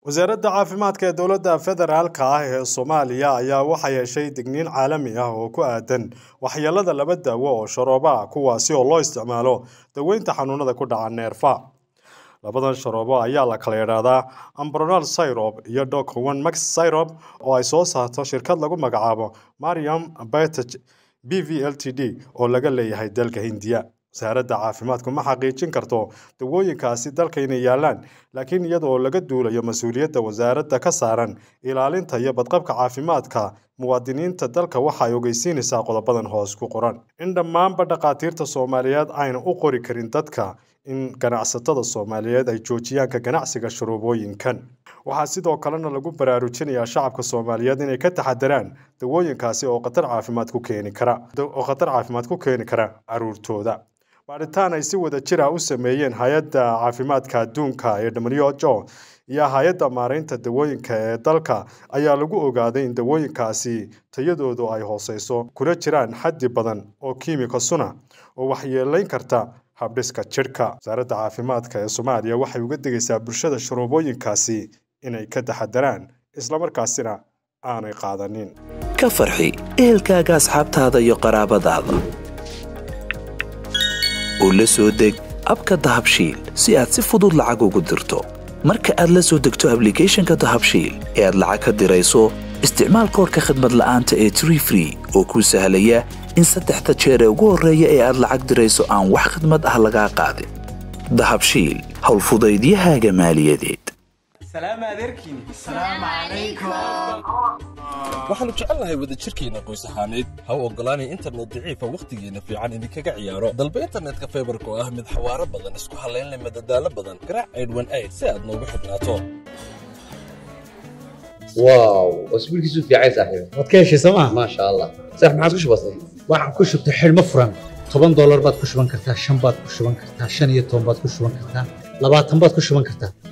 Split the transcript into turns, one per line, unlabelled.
wasaaradda caafimaadka ee dowladda federaalka ah ee Soomaaliya ayaa waxay heshay digniin caalami ah oo ku aadan waxyeelada laba daawo oo sharoobo ah kuwaasi oo loo isticmaalo daweynta xanuunada ku dhaca neerfa. labadan sharoobo ayaa la kala yiraahdaa Ambronal Syrup iyo Doc1 Max Syrup oo ay soo saarto shirkad lagu magacaabo Mariam Biotech BV Ltd oo laga leeyahay dalka Hindiya. wasaaradda caafimaadku ma xaqiijin karto dawooyinkaasi dalka inay yaalaan, laakiin iyadoo laga duulayo mas'uuliyadda wasaaradda ka saaran ilaalinta iyo badqabka caafimaadka muwaadiniinta dalka waxa ay ogeysiinaysaa qodobadan hoos ku qoran in dhammaanba dhaqaatiirta Soomaaliyeed ayna u qori karin dadka in ganacsatada Soomaaliyeed ay joojiyaan ka ganacsiga sharoobooyinkan. waxaa sidoo kalena lagu baraarujinayaa shacabka Soomaaliyeed inay ka taxadaraan dawooyinkaasi oo khatar caafimaad ku keeni kara caruurtooda. baaritaan ay si wada jir ah u sameeyeen hay'adda caafimaadka adduunka ee WHO iyo hay'adda maareynta dawooyinka ee dalka ayaa lagu ogaaday in dawooyinkaasi tayadoodu ay hooseyso kuna jiraan xaddi badan oo kiimiko suna oo waxyeeleyn karta habdhiska jirka. wasaaradda caafimaadka ee Soomaaliya waxay uga digaysaa bulshada sharoobooyinkaasi inay ka taxadaraan isla markaasina aanay qaadanin.
ka farxi ehelkaaga, asxaabtaada iyo qaraabadaada oo la soo deg abka Dahabshiil si aad si fudud lacag ugu dirto. marka aad la soo degto application-ka Dahabshiil ee aad lacag ka dirayso, isticmaal koodka khidmad la'aanta ee Tree Free oo kuu sahlaya in 3 jeer ee ugu horreeya ee aad lacag dirayso aan wax khidmad ah lagaa qaadin. Dahabshiil, hawl fudaydiyahaaga maaliyadeed.
سلام عليكم. السلام عليكم.
waxaanu jecelnahay wada jirkeena qoys ahaaneed ha u ogolaanay internet daciifa waqtigeena fiican idinkaga ciyaaro dalba internetka fiberka oo ah mid xawaaro badan isku halayn leh madadaalo badan garaac 818 si aad noogu xidhnaato.
واو اسبوعك في عايز احيو
wadkeeshi Soomaa
ما شاء الله صح ما عاد كش بسيط
waxaan ku shubtay xilmo furan $10 baad ku shuban kartaa 5 baad ku shuban kartaa 15 baad ku shuban kartaa 20 baad ku shuban kartaa